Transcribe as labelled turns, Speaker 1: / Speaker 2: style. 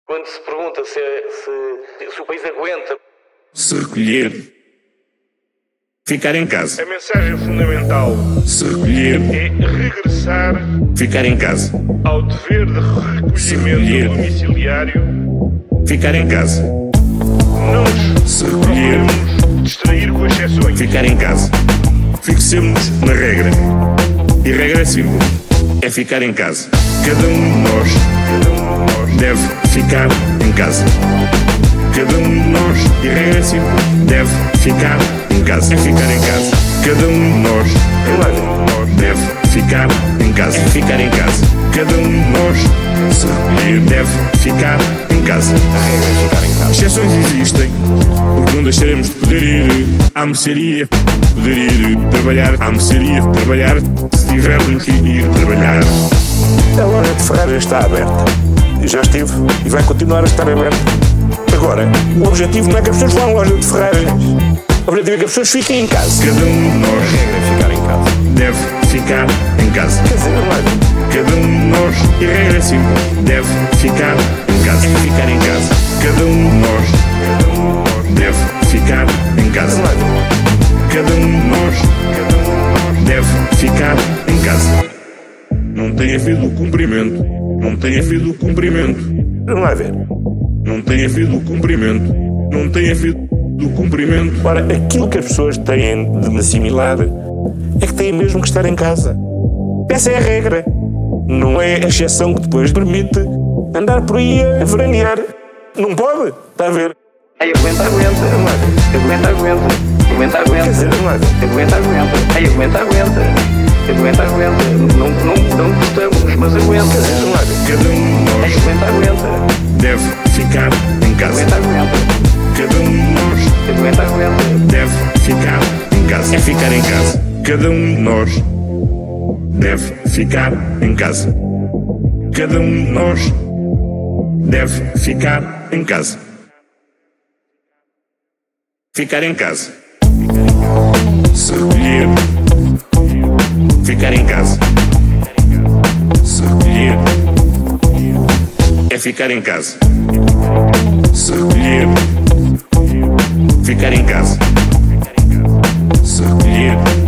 Speaker 1: Quando se pergunta se o país aguenta.
Speaker 2: Se recolher, ficar em casa.
Speaker 3: A mensagem fundamental
Speaker 2: Se recolher,
Speaker 3: é regressar
Speaker 2: ficar em casa.
Speaker 3: ao dever de recolhimento domiciliário.
Speaker 2: Ficar em casa.
Speaker 3: Não
Speaker 2: Se
Speaker 3: nos
Speaker 2: recolher,
Speaker 3: procuremos distrair com exceções.
Speaker 2: ficar em casa. Fixemos na regra. E regra é simples. É ficar em casa. Cada um de nós deve ficar em casa. Cada um de nós, e regra é simples, deve ficar em casa. É ficar em casa. Cada um de nós deve ficar em casa. É ficar em casa. Cada um de nós, se recolher, deve ficar em casa. A regra é ficar em casa. Exceções existem, porque não deixaremos de poder ir à mercearia, poder ir trabalhar à mercearia, trabalhar se tivermos que ir trabalhar.
Speaker 4: A loja de ferragens está aberta. Já esteve e vai continuar a estar aberta. Agora, o objetivo não é que as pessoas vão à loja de ferragens. O objetivo é que as pessoas fiquem em casa.
Speaker 2: Cada um de nós
Speaker 4: Ficar em casa.
Speaker 2: deve ficar em casa.
Speaker 4: Quer dizer, não é?
Speaker 2: Cada um de nós, e a regra é simples, deve ficar em casa. É ficar em casa. Cada um de nós deve ficar em casa. Cada um de nós deve ficar em casa. Não tem havido cumprimento. Não tem havido cumprimento.
Speaker 4: Não vai ver.
Speaker 2: Não tem havido cumprimento. Não tem havido cumprimento.
Speaker 4: Ora, aquilo que as pessoas têm de assimilar é que têm mesmo que estar em casa. Essa é a regra. Não é a exceção que depois permite andar por aí a veranear. Não pode, está a ver?
Speaker 1: Aí aguenta. Aguenta.
Speaker 4: Quer dizer, não é?
Speaker 1: Aguenta. Aí aguenta. Não gostamos, mas aguenta.
Speaker 2: Cada um de
Speaker 1: Aí
Speaker 2: nós
Speaker 1: aguenta.
Speaker 2: deve ficar em casa.
Speaker 1: Aguenta.
Speaker 2: Cada um de nós
Speaker 1: Aguenta.
Speaker 2: deve ficar em casa. É ficar em casa. Cada um de nós deve ficar em casa. Cada um de nós deve ficar em casa. Ficar em casa. Se recolher, ficar em casa. Se recolher, é ficar em casa. Se recolher, ficar em casa. Se recolher,